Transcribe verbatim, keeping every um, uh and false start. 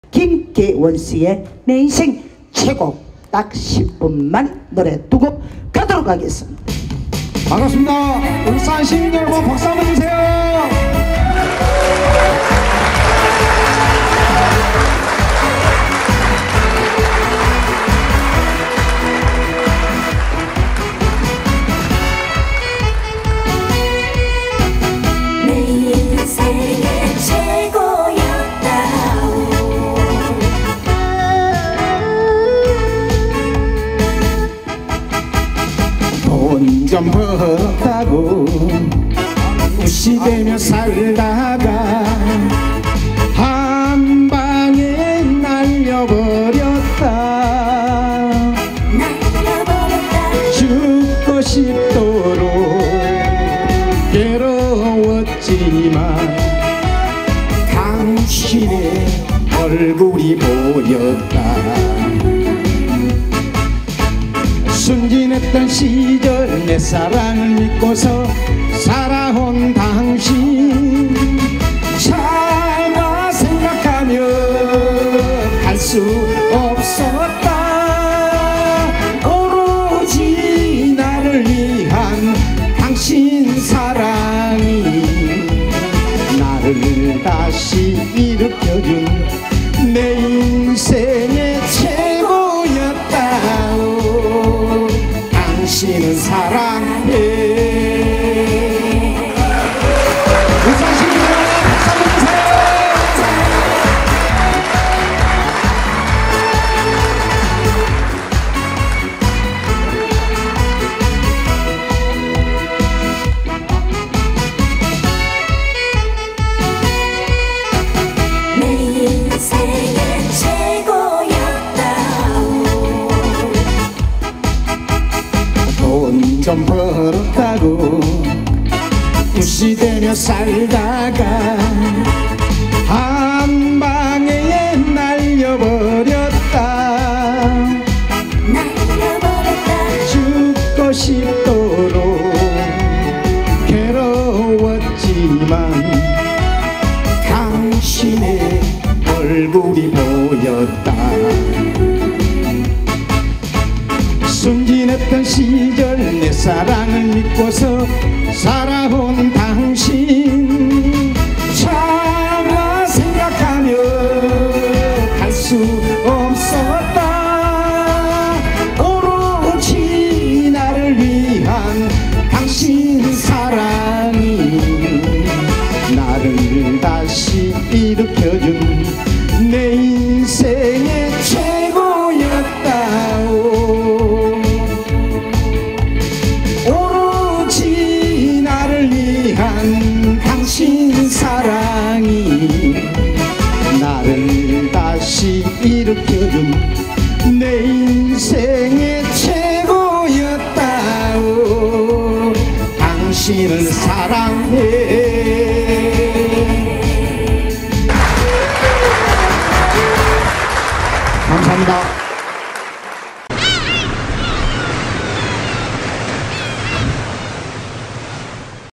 김계원 씨의 내 인생 최고 딱 십 분만 노래 두 곡 가도록 하겠습니다. 반갑습니다. 울산 시민 여러분 박수 한번 주세요. 내 인생의 최고였다오. 돈 좀 벌었다고 무시되며 살다가 한 방에 날려버렸다. 날려버렸다. 죽고 싶도록 괴로웠지만 당신의 얼굴이 보였다. 순진했던 시절 내 사랑을 믿고서 살아온 당신 차마 생각하며 갈 수 없었다. 오로지 나를 위한 당신 사랑이 나를 다시 일으켜준 내 인생의 최고였다오. 당신은 사랑해. 울산 시민 여러분 박수 한번 주세요. 내 인생의 최고였다오. 돈 좀 벌었다고 무시되며 살다가 한 방에 날려버렸다. 날려버렸다. 죽고 싶도록 괴로웠지만 당신의 얼굴이 보였다. 순진했던 시절 내 사랑을 믿고서 살아온 당신 차마 생각하며 갈 수 없었다. 오로지 나를 위한 당신 사랑이 나를 다시 일으켜준 내 인생의 최고였다오. 오로지 나를 위한 당신 사랑이 나를 다시 일으켜준 내 인생의 최고였다오. 당신을 사랑해. 감사합니다.